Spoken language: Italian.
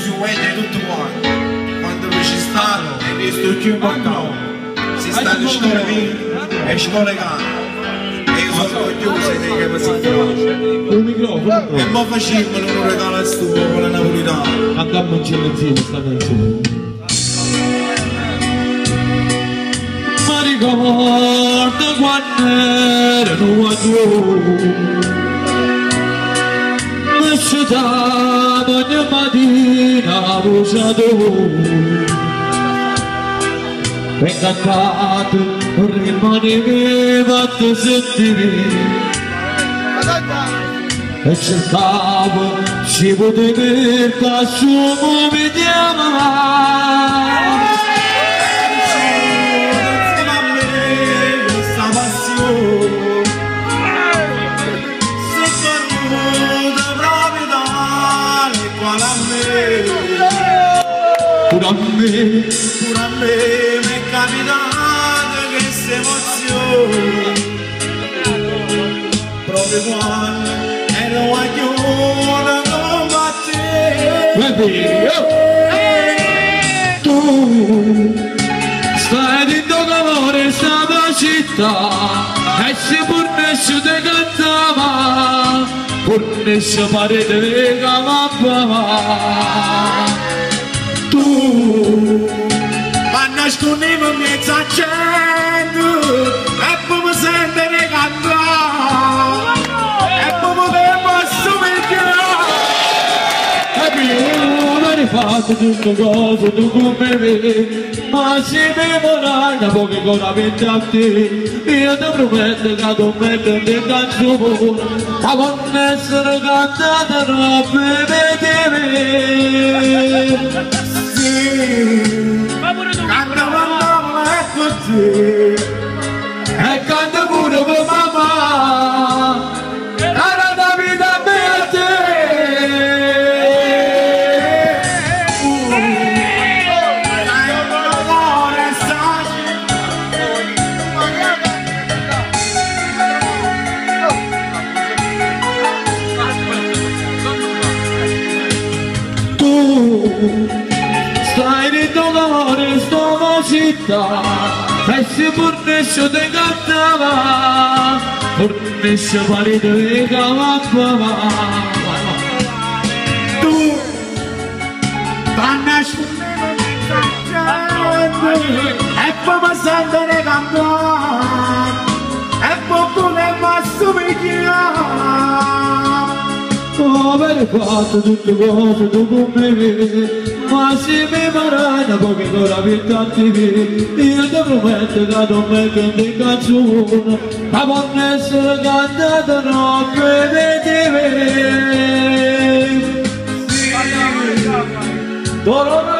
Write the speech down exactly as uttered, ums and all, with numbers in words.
si vede tutto quanto. Quando lui ci sta e visto più importante. Si sta in scuola qui e scuola canna. E io sono orgoglioso di che mi si piace. Un microfono. E mo facciamo un regalo al suo con la napolitana. Andiamo insieme insieme sta canzone. Ma ricordo quando ero a tu. Mi scetavo ogni mattina a bruciato. E cantato rimaneva a te sentire. E cercavo se potevi per suo mi chiamava. Insieme a me questa passione si è venuta proprio tale quale a me. Pure a me, Pure a me mi è capitato questa emozione. Proprio quando ero a chiudere con te. baby, oh. Tu stai dentro l'amore stava città e se pur nessuno te cantava, pur nessuno parete te cantava. Tu ma nascondevo in mezzo a gente e poi mi sentire cantare e poi mi posso non hai fatto tutte cose tu come me, ma se mi vorrai da poche ancora venti a te, io ti prometto che non metto in canzone, ma può essere cantata troppe per me. sì, canta mamma e così E canta pure per mamma, cara da vita a me a te. Tu stai dentro l'amore sto città e se pur nessuno te cantava, pur nessuno parete te cantava. tu nascondevo in mezzo a gente e poi mi sentire cantare e poi pure posso mi chiamare. Aver fatto tutte cose tu come me, ma se mi farai da poche ancora vita a te, io ti prometto che non metto in canzone, ma può essere cantata troppe per te. Sì, Dolore